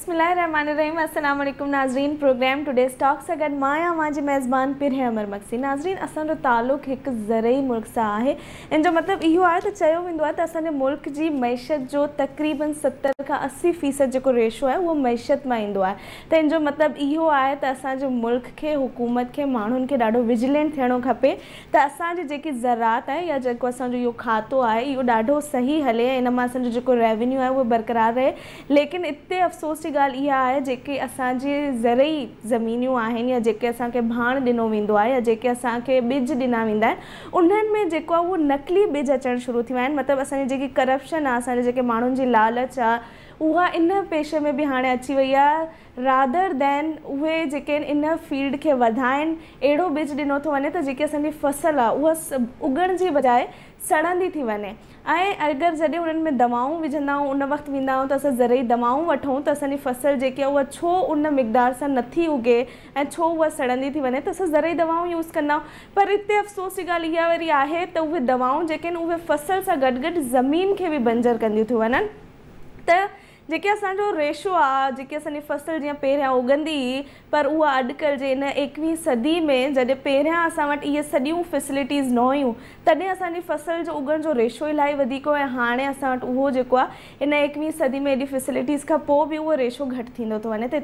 बिस्मिल्लाहिर्रहमानिर्रहीम अस्सलाम वालेकुम नाज़रीन। प्रोग्राम टुडे स्टॉक सां गॾु मां मांजी मेज़बान पिरह मक्सी। नाज़रीन, असांजो ताल्लुक़ हिकु ज़रई मुल्क सां आहे। इन जो मतिलबु इहो आहे त चयो वेंदो आहे त असांजे मुल्क जी मईशत जो तक़रीबन 70 खां 80% जेको रेशो आहे उहो मईशत मां ईंदो आहे। त इन जो मतिलबु इहो आहे त असांजे मुल्क खे, हुकूमत खे, माण्हुनि खे ॾाढो विजिलेंट थियणो खपे त असांजी जेकी ज़रात आहे या जेको असांजो इहो खातो आहे इहो ॾाढो सही हले, इन मां असांजो जेको रेवेन्यू आहे उहो बरक़रार रहे। लेकिन इते अफ़सोस जी ॻाल्हि इहा आहे जेके असांजी ज़रई ज़मीनियूं आहिनि या जेके असांखे भाण ॾिनो वेंदो आहे या जेके असांखे ॿिज ॾिना वेंदा आहिनि उन्हनि में जेको आहे उहो नकली ॿिज अचणु शुरू थी विया आहिनि। मतिलबु असांजी जेकी करप्शन आहे, असांजे जेके माण्हुनि जी लालच आहे, उहा इन पेशे में बि हाणे अची वई आहे। रादर दैन उहे जेके इन फील्ड खे वधाइनि, अहिड़ो ॿिज ॾिनो थो वञे त जेकी असांजी फसल आहे उहा उगण जी बजाए सड़ंदी थी वञे। ऐं अगरि जॾहिं उन्हनि में दवाऊं विझंदा आहियूं, उन वक़्तु वेंदा आहियूं त असां ज़रूरी दवाऊं वठूं त असांजी फसल जेकी आहे उहा छो उन मिक़दार सां नथी उगे ऐं छो उहा सड़ंदी थी वञे, त असां ज़रूरी दवाऊं यूज़ कंदा आहियूं। पर हिते अफ़सोस जी ॻाल्हि इहा वरी आहे त उहे दवाऊं जेके आहिनि उहे फसल सां गॾु गॾु ज़मीन खे बि बंजर कंदियूं थी वञनि। त जेके असांजो रेशो आहे, जेकी असांजी फसल जीअं पहिरियां उगंदी हुई, पर उहा अॼुकल्ह जे इन 21वीं सदी में जॾहिं पहिरियां असां वटि इहे सॼियूं फैसिलिटीज़ न हुयूं तॾहिं असांजी फसल जो उगण जो रेशो इलाही वधीक हो। ऐं हाणे असां वटि उहो जेको आहे इन 21वीं सदी में एॾी फैसिलिटीज़ खां पोइ बि उहो रेशो घटि थींदो थो वञे। त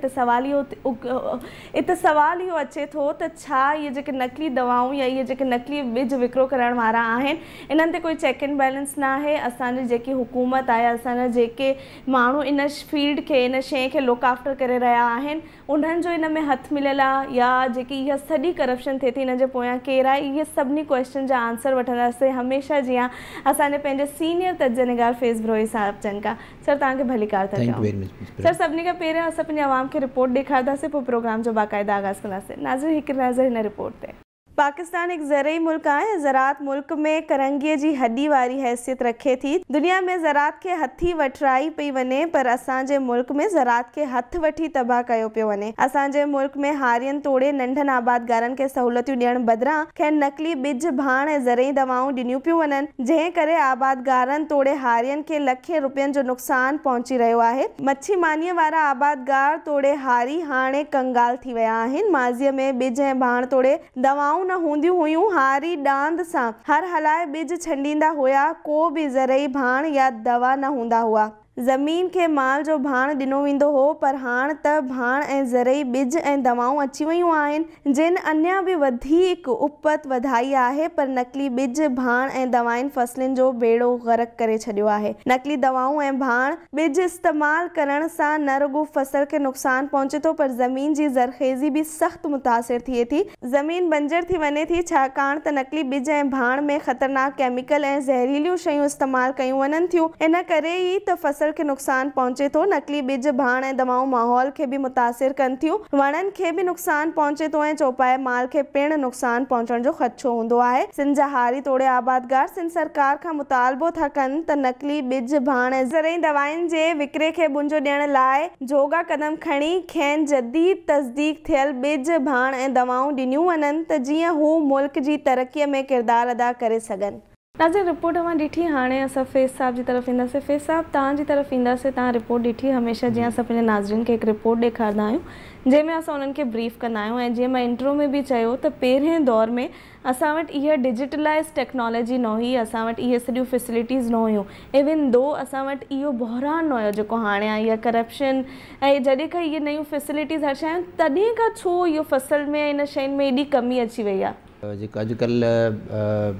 हिते सवाल इहो अचे थो त छा इहे जेके नकली दवाऊं या इहे जेके नकली ॿिज विकिरो करण वारा आहिनि इन्हनि ते कोई चेक एंड बैलेंस न आहे। असांजी जेकी हुकूमत आहे, असांजा जेके माण्हू इन फील्ड खे, इन शइ खे लुक आफ्टर करे रहिया आहिनि, उन्हनि जो इन में हथु मिलियल आहे या जेकी इहा सॼी करप्शन थिए थी इन जे पोयां केरु आहे, इहे सभिनी क्वेश्चन जा आंसर वठंदासीं हमेशह जीअं असांजे पंहिंजे सीनियर तजनिगार फैज़ ब्रोही साहब जन खां। सर, तव्हांखे भली कार था चऊं। सर, सभिनी खां पहिरियों असां पंहिंजे आवाम खे रिपोर्ट ॾेखारींदासीं, पोइ प्रोग्राम जो बाक़ाइदा आगाज़ कंदासीं। नाज़रीन, हिकु नज़र हिन रिपोर्ट ते। पाकिस्तान एक ज़रई मुल्क आहे। ज़रात मुल्क में करंगीअ जी हड्डी वारी हैसियत रखे थी। दुनिया में ज़रात खे हथी वठराई पई वञे, पर असांजे मुल्क में ज़रात खे हथ वठी तबाह कयो पियो वञे। असांजे मुल्क में हारियन तोड़े नंढनि आबादगारनि खे सहूलियतूं ॾियण बदिरां खेनि नकली ॿिज, भाण ऐं ज़रई दवाऊं ॾिनियूं पियूं वञनि, जंहिं करे आबादगारनि तोड़े हारियन खे लखे रुपयनि जो नुक़सान पहुची रहियो आहे। मच्छी मानीअ वारा आबादगार तोड़े हारी हाणे कंगाल थी विया आहिनि। माज़ीअ में ॿिज ऐं भाण तोड़े दवाऊं न हूंदियूं हुयूं। हारी डांद सां हर हलाए ॿिज छंडींदा हुया, को बि ज़रई भाण या दवा न हूंदा हुआ। ज़मीन खे माल जो भाण ॾिनो वेंदो हो, पर हाणे त भाण ऐं ज़रई ॿिज ऐं दवाऊं अची वियूं आहिनि जिन अञा बि वधीक उपत वधाई आहे। पर नकली ॿिज, भाण ऐं दवाउनि फसलुनि जो बेड़ो ग़रक़ करे छॾियो आहे। नकली दवाऊं ऐं भाण ॿिज इस्तेमालु करण सां न रुॻो फसल खे नुक़सान पहुचे थो, पर ज़मीन जी ज़रख़ेज़ी बि सख़्तु मुतासिर थिए थी। ज़मीन बंजर थी वञे थी, छाकाणि त नकली ॿिज ऐं भाण में ख़तरनाक केमिकल ऐं ज़हरीलियूं शयूं इस्तेमालु कयूं वञनि थियूं। इन करे ई त फसल खे नुक़सान पहुचे थो। नकली ॿिज, भाण ऐं दवाऊं माहौल खे बि मुतासिर कनि थियूं, वणनि खे बि नुक़सान पहुचे थो ऐं चौपाए माल खे पिणु नुक़सान पहुचण जो ख़दशो हूंदो आहे। सिंध जा हारी तोड़े आबादगार सिंध सरकार खां मुतालबो था कनि त नकली ॿिज, भाण ऐं ज़रई दवाउनि जे विकिरे खे बुंजो ॾियण लाइ जोगा कदम खणी खेनि जदीद तस्दीक थियल ॿिज, भाण ऐं दवाऊं ॾिनियूं वञनि त जीअं हू मुल्क जी तरक़ीअ में किरदारु अदा करे सघनि। नाज़रीन, रिपोर्ट मां ॾिठी, हाणे असां फैज़ साहब जी तरफ़ ईंदासीं। फैज़ साहब, तव्हांजी तरफ़ ईंदासीं। तव्हां रिपोर्ट ॾिठी, हमेशह जीअं असां पंहिंजे नाज़रीन खे हिकु रिपोर्ट ॾेखारींदा आहियूं जंहिंमें असां उन्हनि खे ब्रीफ कंदा आहियूं। ऐं जीअं मां इंट्रो में बि चयो त पहिरें दौर में असां वटि इहा डिजिटलाइज़ टेक्नोलॉजी न हुई, असां वटि इहे सॼियूं फैसिलिटीज़ न हुयूं। इवन दो असां वटि इहो बहरान न हुयो जेको हाणे आहे, इहा करप्शन ऐं जॾहिं खां इहे नयूं फैसिलिटीज़ हर शइ आहिनि तॾहिं खां छो इहो फसल में इन शयुनि में एॾी कमी अची वई आहे? जेको अॼुकल्ह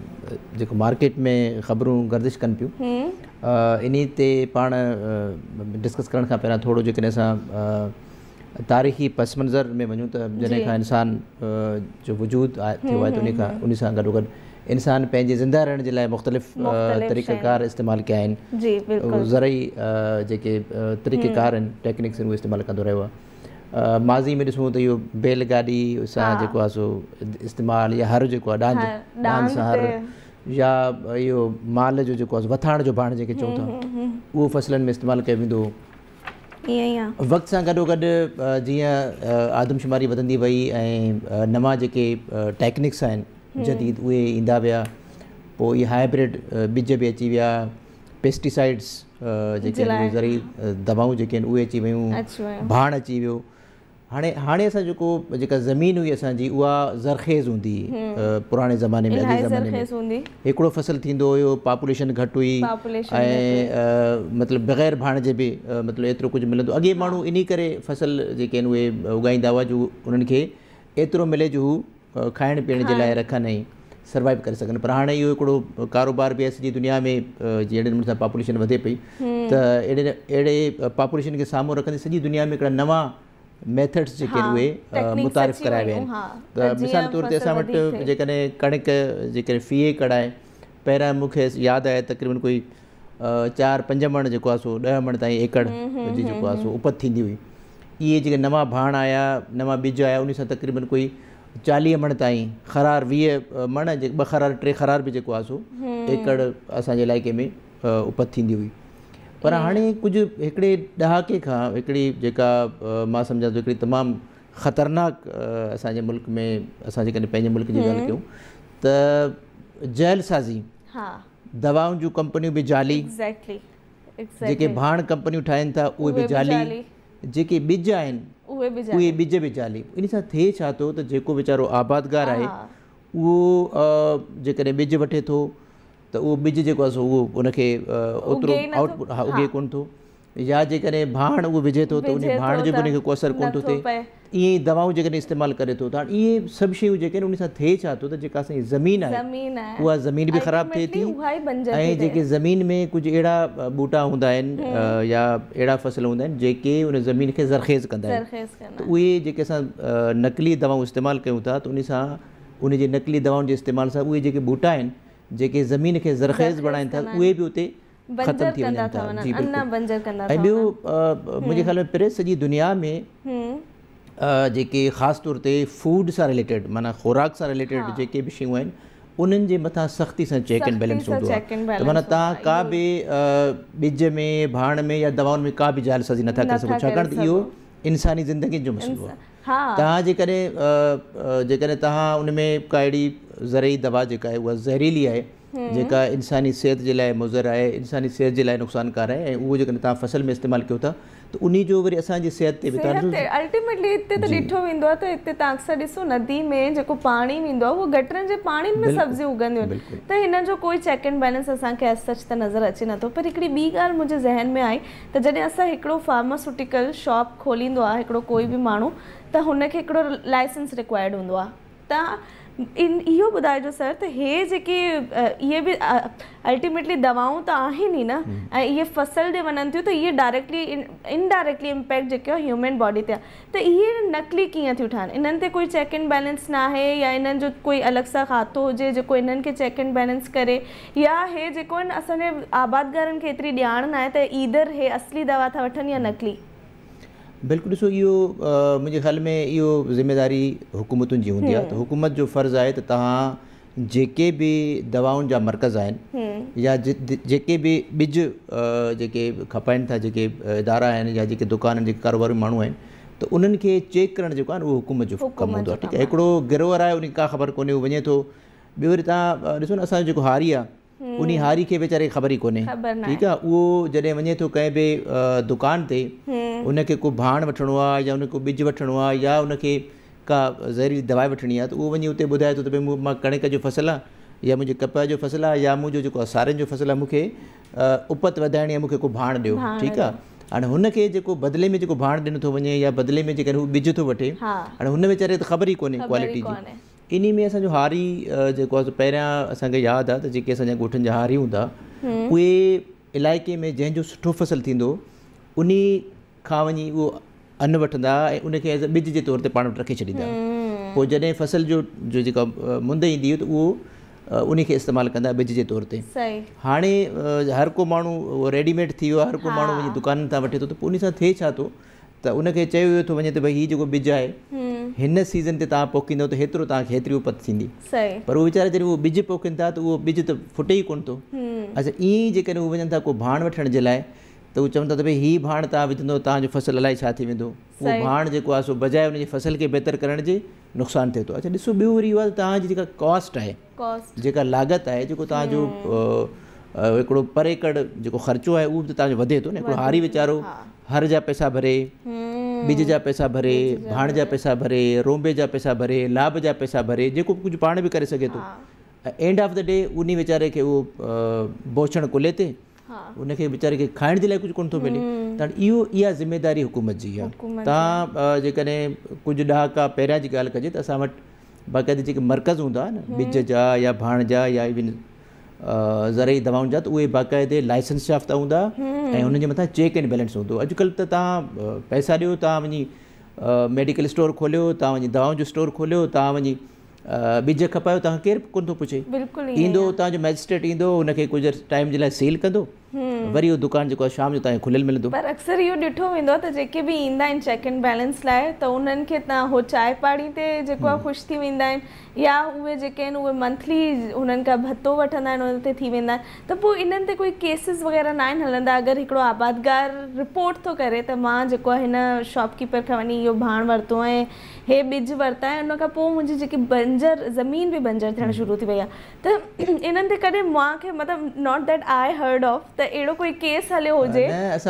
जेको मार्केट में ख़बरूं गर्दिश कनि पियूं, इन ते पाण डिस्कस करण खां पहिरियां थोरो जेकॾहिं असां तारीख़ी पस मंज़र में वञूं त जॾहिं खां इंसान जो वजूद थियो आहे त उन सां गॾोगॾु इंसान पंहिंजे ज़िंदा रहण जे लाइ मुख़्तलिफ़ तरीक़ेकार इस्तेमालु कया आहिनि। ज़रई जेके तरीक़ेकार आहिनि, टेक्निक्स आहिनि, उहे इस्तेमालु कंदो रहियो आहे। माज़ी में ॾिसूं त इहो बैलगाॾी सां जेको आहे सो इस्तेमालु, या हर जेको आहे डांद सां हर, या इहो माल जो जेको आहे वथाण जो भाण जेके चऊं था उहो फसलनि में इस्तेमालु कयो वेंदो हो। वक़्त सां गॾोगॾु जीअं आदमशुमारी वधंदी वई ऐं नवां जेके टेक्निक्स आहिनि जदीद उहे ईंदा विया, पोइ इहे हाइब्रिड ॿिज बि अची विया, पेस्टिसाइड्स जेके ज़रूरी दवाऊं जेके आहिनि उहे अची वियूं, भाण अची वियो। हाणे असां जेका ज़मीन हुई असांजी उहा ज़रख़ेज़ हूंदी हुई पुराणे ज़माने में, अॻे ज़माने में हिकिड़ो फ़सुलु थींदो हुयो, पॉपुलेशन घटि हुई ऐं मतिलबु बग़ैर भाण जे बि मतिलबु एतिरो कुझु मिलंदो। अॻे माण्हू इन करे फ़सुलु जेके आहिनि उहे उगाईंदा हुआ जो उन्हनि खे एतिरो मिले जो हू खाइण पीअण जे लाइ रखनि ऐं सर्वाइव करे सघनि। पर हाणे इहो हिकिड़ो कारोबार बि आहे सॼी दुनिया में, जहिड़े नमूने सां पॉपुलेशन वधे पई त अहिड़े पॉपुलेशन खे साम्हूं रखंदे सॼी दुनिया में हिकिड़ा नवां मेथड्स जेके आहिनि उहे मुतारिफ़ कराया विया आहिनि। त मिसाल तौर ते असां वटि जेकॾहिं कणिक जेकॾहिं फीए कढाए, पहिरियां मूंखे यादि आहे तक़रीबन कोई 4-5 मण जेको आहे सो 10 मण ताईं एकड़ जी जेको आहे सो उपत थींदी हुई। इहे जेके नवां भाण आया, नवां ॿिज आया, उन सां तक़रीबन कोई 40 मण ताईं, खरार 20 मण, 2 खरार 3 खरार बि जेको आहे सो एकड़ असांजे इलाइक़े में उपत थींदी हुई। पर हाणे कुझु हिकिड़े ॾहाके खां हिकिड़ी जेका मां सम्झां थो हिकिड़ी तमामु ख़तरनाक असांजे मुल्क में, असां जेकॾहिं पंहिंजे मुल्क जी ॻाल्हि कयूं त जैलसाज़ी, दवाउनि जूं कंपनियूं बि जाली, जेके भाण कंपनियूं ठाहिनि था उहे बि जाली, जेके ॿिज आहिनि उहे ॿिज बि जाली। इन सां थिए छा थो त जेको वीचारो आबादगार आहे उहो जेकॾहिं ॿिज वठे थो त उहो ॿिज जेको आहे सो उहो उनखे ओतिरो आउटपुट उगे कोन थो, या जेकॾहिं भाण उहो विझे थो त उन भाण जो बि उनखे को असरु कोन थो थिए। ईअं ई दवाऊं जेकॾहिं इस्तेमालु करे थो त इहे सभु शयूं जेके आहिनि उन सां थिए छा थो त जेका असांजी ज़मीन आहे उहा ज़मीन बि ख़राबु थिए थी, ऐं जेके ज़मीन में कुझु अहिड़ा ॿूटा हूंदा आहिनि या अहिड़ा फ़सुल हूंदा आहिनि जेके उन ज़मीन खे ज़रख़ेज़ कंदा आहिनि। त उहे जेके असां नकली दवाऊं इस्तेमालु कयूं था त उन सां उन जे नकली दवाउनि जे इस्तेमाल सां उहे जेके ॿूटा आहिनि जेके ज़मीन खे ज़रख़ेज़ बणाइनि था उहे बि उते ख़तमु थी वञनि था। जी बिल्कुलु। ऐं ॿियो मुंहिंजे ख़्याल में पिरे सॼी दुनिया में जेके ख़ासि तौर ते फूड सां रिलेटेड, माना ख़ुराक सां रिलेटेड जेके बि शयूं आहिनि उन्हनि जे मथां सख़्ती सां चेक एंड बैलेंस हूंदो आहे। त माना तव्हां का बि ॿिज में, भाण में या दवाउनि में का बि जालसाज़ी नथा करे सघो, छाकाणि त इहो इंसानी ज़िंदगी जो मसइलो आहे। तव्हां जेकॾहिं तव्हां उन में का अहिड़ी ज़रई दवा जेका आहे उहा ज़हरीली आहे, जेका इंसानी सिहत जे लाइ मुज़र आहे, इंसानी सिहत जे लाइ नुक़सानकार आहे, ऐं उहो जेकॾहिं तव्हां फ़सुल में इस्तेमालु कयो था त उन जो वरी असांजी सिहत ते बि अल्टीमेटली हिते त ॾिठो वेंदो आहे त हिते तव्हां अक्सर ॾिसो नदी में जेको पाणी वेंदो आहे उहो गटरनि जे पाणीनि में सब्जियूं उगंदियूं आहिनि, त हिन जो कोई चेक एंड बैलेंस असांखे एज सच त नज़र अचे नथो। पर हिकिड़ी ॿी ॻाल्हि मुंहिंजे ज़हन में आई त जॾहिं असां हिकिड़ो फार्मास्यूटिकल शॉप खोलींदो आहे हिकिड़ो कोई बि माण्हू, त हुनखे हिकिड़ो लाइसेंस रिक्वायर्ड हूंदो आहे। त इहो ॿुधाइजो सर त हे जेके इहे बि अल्टीमेटली दवाऊं त आहिनि ई न, ऐं इहे फ़सुल ॾे वञनि थियूं त इहे डायरेक्टली इनडायरेक्टली इम्पैक्ट जेके आहे ह्यूमन बॉडी ते आहे। त इहे नकली कीअं थियूं ठहनि? इन्हनि ते कोई चेक एंड बैलेंस न आहे, या इन्हनि जो कोई अलॻि सां खातो हुजे जेको इन्हनि खे चेक एंड बैलेंस करे, या हे जेको आहिनि असांजे आबादगारनि खे एतिरी ॼाण न आहे त ईदर हे असली दवा था वठनि या नकली? बिल्कुलु। ॾिसो, इहो मुंहिंजे ख़्याल में इहो ज़िमेदारी हुकूमतुनि जी हूंदी आहे। त हुकूमत जो फ़र्ज़ु आहे त तव्हां जेके बि दवाउनि जा मर्कज़ आहिनि या जेके बि ॿिज जेके खपाइनि था, जेके इदारा आहिनि या जेके दुकान आहिनि, जेके कारोबारी माण्हू आहिनि, त उन्हनि खे चेक करणु जेको आहे न उहो हुकूमत जो कमु हूंदो आहे। ठीकु आहे। हिकिड़ो गिरोह आहे, उनखे का ख़बर कोन्हे, उहो वञे थो। ॿियो वरी तव्हां ॾिसो न, असांजो जेको हारी आहे उन हारी खे वीचारे ख़बर ई कोन्हे। ठीकु आहे। उहो जॾहिं वञे थो कंहिं बि दुकान ते, उनखे को भाण वठिणो आहे या उनखे को ॿिज वठिणो आहे या उनखे का ज़हरीली दवा वठिणी आहे, त उहो वञी उते ॿुधाए थो त भई मां कणिक जो फ़सुलु आहे या मुंहिंजे कपह जो फ़सुलु आहे या मुंहिंजो जेको आहे सारियुनि जो फ़सुलु आहे, मूंखे उपत वधाइणी आहे, मूंखे को भाण ॾियो। ठीकु आहे। हाणे हुनखे जेको बदिले में जेको भाण ॾिनो थो वञे या बदिले में जेकॾहिं हू ॿिज थो वठे, हाणे हुन वीचारे त ख़बर ई कोन्हे क्वालिटी जी। इन में असांजो हारी जेको आहे पहिरियां असांखे यादि आहे त जेके असांजा ॻोठनि जा हारी हूंदा उहे इलाइक़े में जंहिंजो सुठो फ़सुलु थींदो उन खां वञी उहो अन्न वठंदा ऐं उनखे एज़ अ ॿिज जे तौर ते पाण वटि रखे छॾींदा। पोइ जॾहिं फ़सुल जो जेका मुंद ईंदी हुई त उहो उनखे इस्तेमालु कंदा ॿिज जे तौर ते। हाणे हर को माण्हू उहो रेडीमेड थी वियो आहे, हर को माण्हू वञी दुकाननि तां वठे थो, त पोइ उन सां थिए छा थो त उनखे चयो वियो थो वञे त भई हीउ जेको ॿिज आहे हिन सीज़न ते तव्हां पोखींदव त हेतिरो तव्हांखे हेतिरी उपत थींदी। पर उहे वीचारा जॾहिं उहो ॿिज पोखीनि था त उहो ॿिज त फुटे ई कोन थो। अच्छा, ईअं ई जेकॾहिं उहे वञनि था को भाण वठण जे लाइ, त उहे चवनि था त भई हीउ भाण तव्हां विझंदव तव्हांजो फ़सुलु अलाए छा थी वेंदो। उहो भाण जेको आहे सो बजाए उनजे फ़सुल खे बहितर करण जे नुक़सानु थिए थो। अच्छा, ॾिसो ॿियो वरी इहो आहे त तव्हांजी जेका कॉस्ट आहे, जेका लागत आहे, जेको तव्हांजो हिकिड़ो पर एकड़ जेको ख़र्चो आहे उहो बि त तव्हांजो वधे थो न। हिकिड़ो हारी वीचारो हर जा पैसा भरे, ॿिज जा पैसा भरे, भाण जा पैसा भरे, रोंबे जा पैसा भरे, लाभ जा पैसा भरे, जेको कुझु पाण बि करे सघे थो। एंड ऑफ द डे उन वीचारे खे उहो बोछण कुले ते उनखे वीचारे खे खाइण जे लाइ कुझु कोन थो मिले। त इहा ज़िमेदारी हुकूमत जी आहे। तव्हां जेकॾहिं कुझु ॾहाका पहिरियां जी ॻाल्हि कजे त असां वटि बाक़ाइदा जेके मर्कज़ हूंदा न ॿिज जा या भाण जा या इवन ज़रई दवाउनि जा, त उहे बाक़ाइदे लाइसेंस याफ़्ता हूंदा ऐं हुननि जे मथां चेक एंड बैलेंस हूंदो। अॼुकल्ह त तव्हां पैसा ॾियो, तव्हां वञी मेडिकल स्टोर खोलियो, तव्हां वञी दवाउनि जो स्टोर खोलियो, तव्हां वञी ॿिज खपायो, तव्हां केरु कोन थो पुछे। ईंदो तव्हांजो मैजिस्ट्रेट ईंदो, हुनखे कुझु टाइम जे लाइ सील कंदो, वरी उहो दुकान जेको आहे शाम जो तव्हांखे खुलियल मिलंदो। पर अक्सर इहो ॾिठो वेंदो आहे त जेके बि ईंदा आहिनि चेक एंड बैलेंस लाइ, त उन्हनि खे तव्हां हो चांहि पाणी ते जेको आहे ख़ुशि थी वेंदा आहिनि, या उहे जेके आहिनि उहे मंथली उन्हनि खां भत्तो वठंदा आहिनि, उन ते थी वेंदा आहिनि। त पोइ इन्हनि ते कोई केसिस वग़ैरह न आहिनि हलंदा? अगरि हिकिड़ो आबादगार रिपोर्ट थो करे त मां जेको आहे हिन शॉपकीपर खां वञी इहो भाण वरितो ऐं हे ॿिज वरिता ऐं उन खां पोइ मुंहिंजी जेकी बंजर ज़मीन बि बंजर थियणु शुरू थी वई आहे, त इन्हनि ते कॾहिं मूंखे मतिलबु not that I heard of त अहिड़ो कोई केस हलियो हुजे?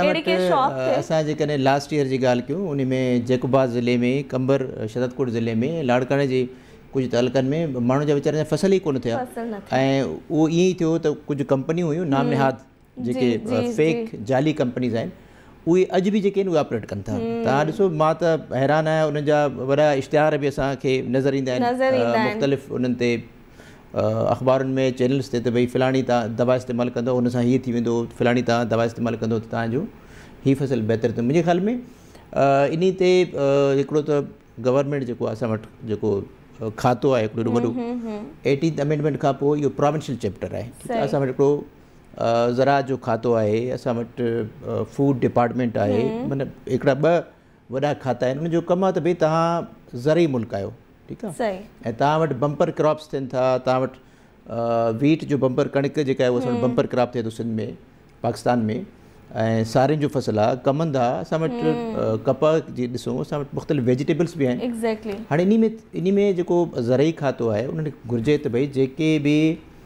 असां जेकॾहिं लास्ट ईयर जी ॻाल्हि कयूं, उन में जेकोबाद ज़िले में, कंबर शदतकोट ज़िले में, लाड़काणे जे कुझु तहलकनि में माण्हुनि जा वीचारनि जा फसल ई कोन थिया। ऐं उहो ईअं ई थियो त कुझु कंपनियूं हुयूं नाम निहाद जेके फेक जाली कंपनीज़ आहिनि, उहे अॼु बि जेके आहिनि उहे ऑपरेट कनि था। तव्हां ॾिसो, मां त हैरान आहियां, उन्हनि जा वॾा इश्तिहार बि असांखे नज़र ईंदा आहिनि मुख़्तलिफ़ उन्हनि ते अख़बारुनि में, चैनल्स ते, त भई फ़लाणी तव्हां दवा इस्तेमालु कंदो, हुन सां हीअ थी वेंदो, फ़लाणी तव्हां दवा इस्तेमालु कंदो त तव्हांजो हीअ फसल बहितर थियो। मुंहिंजे ख़्याल में इन ते हिकिड़ो त गवर्नमेंट जेको आहे असां वटि जेको खातो आहे हिकिड़ो वॾो 18th अमेंडमेंट खां पोइ इहो प्रोविंशियल चैप्टर आहे। असां वटि हिकिड़ो ज़राअत जो खातो आहे, असां वटि फूड डिपार्टमेंट आहे, मतिलबु हिकिड़ा ॿ वॾा खाता आहिनि। उनजो कमु आहे त भई तव्हां ज़रई मुल्क आहियो, ठीकु आहे, ऐं तव्हां वटि बम्पर क्रॉप्स थियनि था, तव्हां वटि वीट जो बम्पर कणिक जेका आहे उहा असां वटि बम्पर क्रॉप थिए थो सिंध में, पाकिस्तान में, ऐं सारियुनि जो फसल आहे, कमंद आहे, असां वटि कपह जी ॾिसूं, असां वटि मुख़्तलिफ़ वेजिटेबल्स बि आहिनि। हाणे इन में जेको ज़रई खातो आहे उन्हनि घुरिजे त भई जेके बि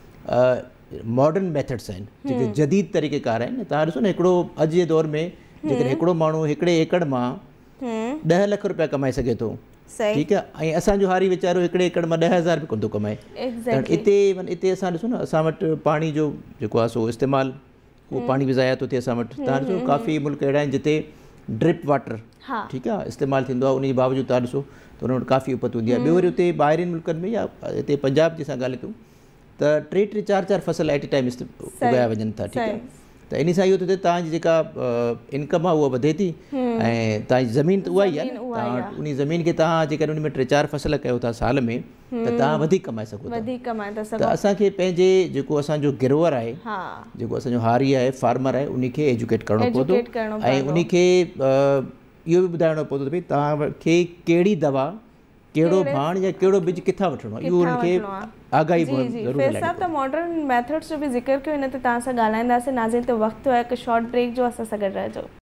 मॉडर्न मेथड्स आहिनि, जेके जदीद तरीक़ेकार आहिनि, तव्हां ॾिसो न हिकिड़ो अॼु जे दौर में जेकॾहिं हिकिड़ो माण्हू हिकिड़े एकड़ मां 10 लख रुपया कमाए सघे थो, ठीकु आहे, ऐं असांजो हारी वीचारो हिकिड़े एकड़ मां 10,000 बि कोन थो कमाए। इते असां ॾिसो न, असां वटि पाणी जो जेको आहे सो इस्तेमालु, उहो पाणी बि ज़ाया थो थिए असां वटि। तव्हां ॾिसो काफ़ी मुल्क अहिड़ा आहिनि जिते ड्रिप वाटर, ठीकु आहे, इस्तेमालु थींदो आहे, उन जे बावजूदि तव्हां ॾिसो त हुन वटि काफ़ी उपत हूंदी आहे। ॿियो वरी उते ॿाहिरिनि मुल्कनि में या हिते पंजाब जी असां ॻाल्हि कयूं त 3-3, 4-4 फसल एट ए टाइम उगाया वञनि था, ठीकु आहे। त इन सां इहो थो थिए तव्हांजी जेका इनकम आहे उहा वधे थी, ऐं तव्हांजी ज़मीन त उहा ई आहे, तव्हां उन ज़मीन खे तव्हां जेकॾहिं उन में 3-4 फसल कयो था साल में, त तव्हां वधीक कमाए सघो था। त असांखे पंहिंजे जेको असांजो गिरोवर आहे, जेको असांजो हारी आहे, फार्मर आहे, उनखे एजुकेट करिणो पवंदो, ऐं उनखे इहो बि ॿुधाइणो पवंदो त भई तव्हांखे कहिड़ी दवा, कहिड़ो भाण या कहिड़ो ॿिज किथां वठिणो आहे, इहो उनखे आगाही फ़ैज़ साहब त मॉडर्न मेथड्स जो बि ज़िक्र कयो, इन ते तव्हां सां ॻाल्हाईंदासीं। नाज़रीन, त वक़्तु आहे हिकु शॉर्ट ब्रेक जो, असां सां गॾु रहिजो।